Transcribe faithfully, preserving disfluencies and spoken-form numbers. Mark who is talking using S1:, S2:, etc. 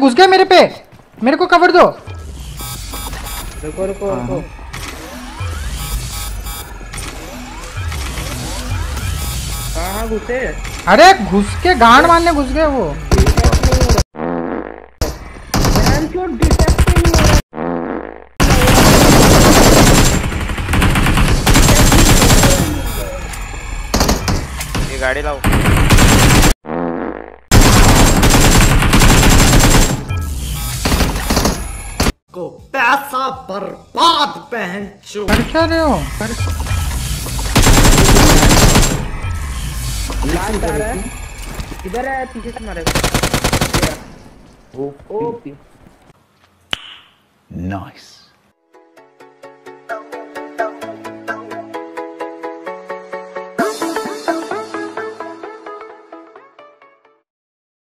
S1: घुस गए मेरे पे, मेरे को कवर दो।
S2: रुको रुको रुको। कहाँ घुसे?
S1: अरे घुस के गांड मारने घुस गए वो।
S3: ये गाड़ी लाओ।
S4: को पैसा बर्बाद पहन चो।
S1: कर क्या रहे हो?
S2: लास्ट आ रहा है, इधर है, पीछे से मारे। Oh oh
S4: nice.